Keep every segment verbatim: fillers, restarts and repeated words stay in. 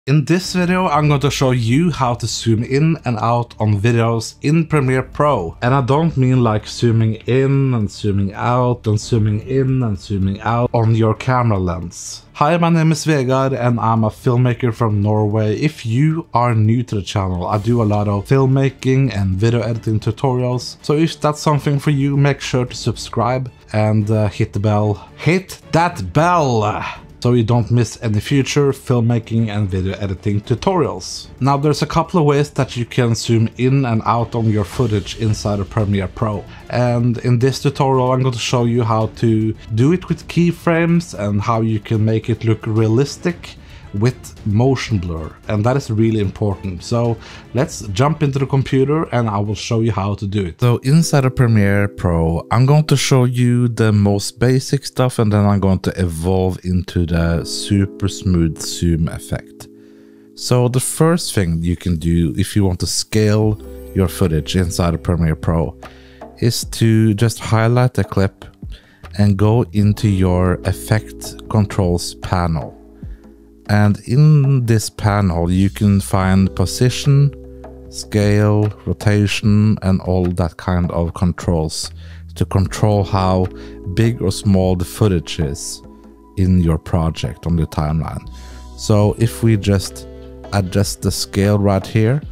In this video, I'm going to show you how to zoom in and out on videos in Premiere Pro. And I don't mean like zooming in and zooming out and zooming in and zooming out on your camera lens. Hi, my name is Vegard and I'm a filmmaker from Norway. If you are new to the channel, I do a lot of filmmaking and video editing tutorials. So if that's something for you, make sure to subscribe and uh, hit the bell. Hit that bell! So you don't miss any future filmmaking and video editing tutorials. Now there's a couple of ways that you can zoom in and out on your footage inside of Premiere Pro. And in this tutorial I'm going to show you how to do it with keyframes and how you can make it look realistic with motion blur, and that is really important. So let's jump into the computer and I will show you how to do it. So inside of Premiere Pro, I'm going to show you the most basic stuff and then I'm going to evolve into the super smooth zoom effect. So the first thing you can do if you want to scale your footage inside of Premiere Pro is to just highlight the clip and go into your effect controls panel. And in this panel, you can find position, scale, rotation, and all that kind of controls to control how big or small the footage is in your project on the timeline. So if we just adjust the scale right here,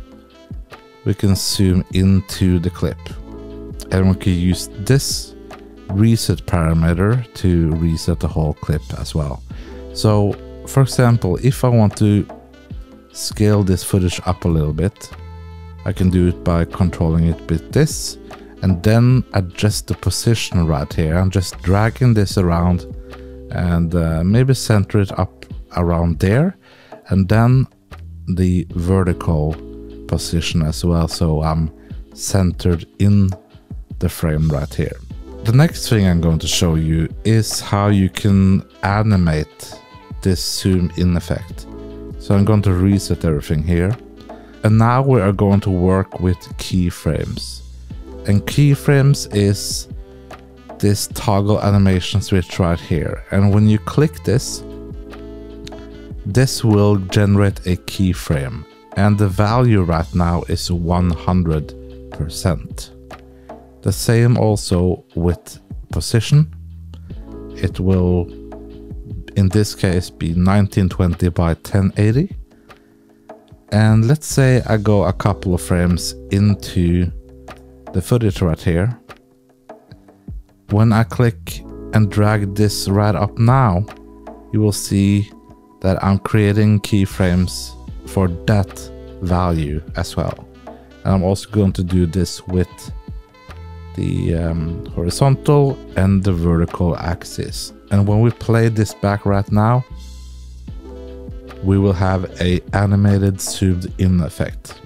we can zoom into the clip. And we can use this reset parameter to reset the whole clip as well. So for example, if I want to scale this footage up a little bit, I can do it by controlling it with this and then adjust the position right here. I'm just dragging this around and uh, maybe center it up around there, and then the vertical position as well, so I'm centered in the frame right here. The next thing I'm going to show you is how you can animate this zoom in effect. So I'm going to reset everything here, and now we are going to work with keyframes. And keyframes is this toggle animation switch right here, and when you click this, this will generate a keyframe, and the value right now is one hundred percent. The same also with position. It will in this case be nineteen twenty by ten eighty, and let's say I go a couple of frames into the footage right here. When I click and drag this right up now, you will see that I'm creating keyframes for that value as well. And I'm also going to do this with the um, horizontal and the vertical axis. And when we play this back right now, we will have a animated zoomed in effect.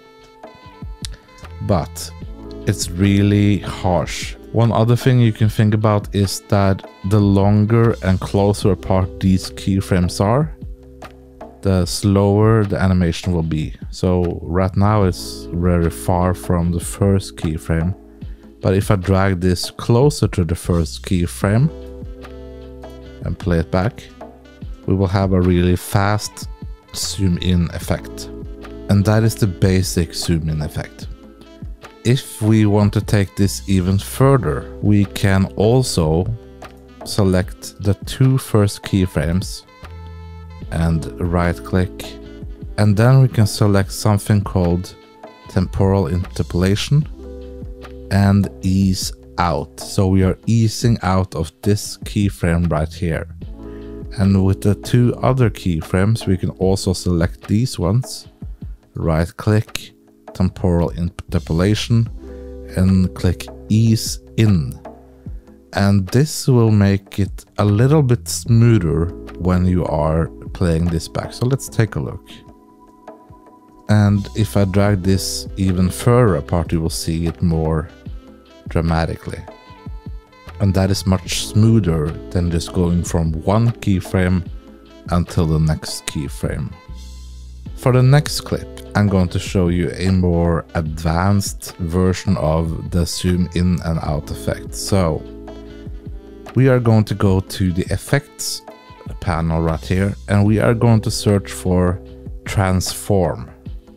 But it's really harsh. One other thing you can think about is that the longer and closer apart these keyframes are, the slower the animation will be. So right now it's very far from the first keyframe. But if I drag this closer to the first keyframe and play it back, we will have a really fast zoom in effect. And that is the basic zoom in effect. If we want to take this even further, we can also select the two first keyframes and right click, and then we can select something called temporal interpolation and ease out. So we are easing out of this keyframe right here. And with the two other keyframes, we can also select these ones, right click, temporal interpolation, and click ease in. And this will make it a little bit smoother when you are playing this back. So let's take a look. And if I drag this even further apart, you will see it more dramatically. And that is much smoother than just going from one keyframe until the next keyframe. For the next clip, I'm going to show you a more advanced version of the zoom in and out effect. So we are going to go to the effects panel right here, and we are going to search for transform.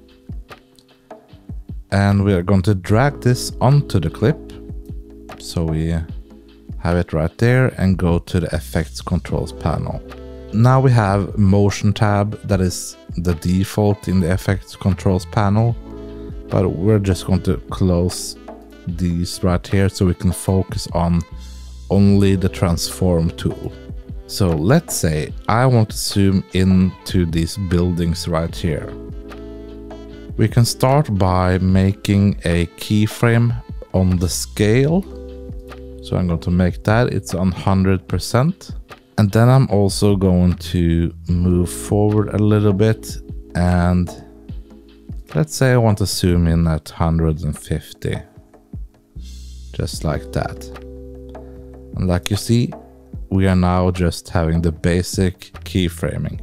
And we are going to drag this onto the clip. So we have it right there and go to the effects controls panel. Now we have motion tab, that is the default in the effects controls panel, but we're just going to close these right here so we can focus on only the transform tool. So let's say I want to zoom into these buildings right here. We can start by making a keyframe on the scale. So I'm going to make that, it's on one hundred percent. And then I'm also going to move forward a little bit, and let's say I want to zoom in at one hundred fifty. Just like that. And like you see, we are now just having the basic keyframing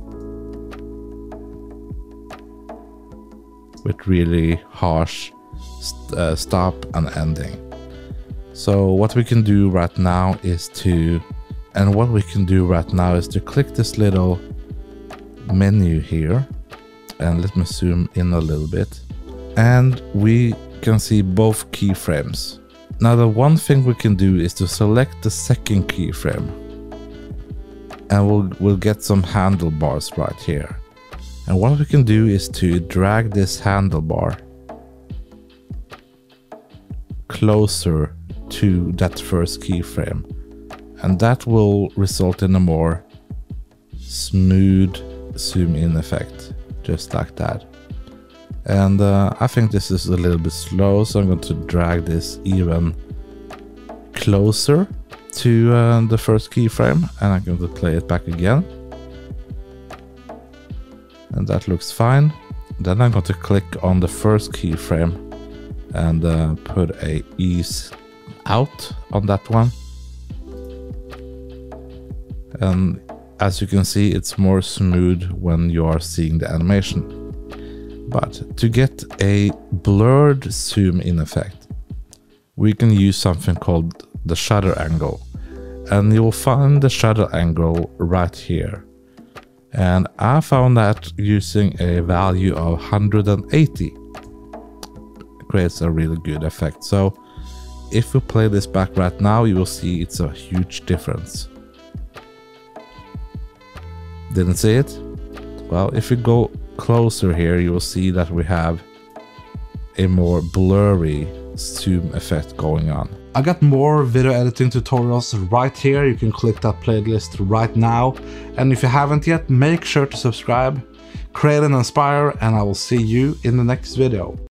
with really harsh st uh, stop and ending. So what we can do right now is to, and what we can do right now is to click this little menu here, and let me zoom in a little bit, and we can see both keyframes. Now the one thing we can do is to select the second keyframe, and we'll, we'll get some handlebars right here. And what we can do is to drag this handlebar closer to that first keyframe, and that will result in a more smooth zoom in effect, just like that. And uh, I think this is a little bit slow, so I'm going to drag this even closer to uh, the first keyframe, and I'm going to play it back again. And that looks fine. Then I'm going to click on the first keyframe and uh, put a ease out on that one. And as you can see, it's more smooth when you are seeing the animation. But to get a blurred zoom in effect, we can use something called the shutter angle. And you'll find the shutter angle right here. And I found that using a value of one hundred eighty creates a really good effect. So if we play this back right now, you will see it's a huge difference. Didn't see it? Well, if we go closer here, you will see that we have a more blurry zoom effect going on. I got more video editing tutorials right here. You can click that playlist right now. And if you haven't yet, make sure to subscribe, create and inspire, and I will see you in the next video.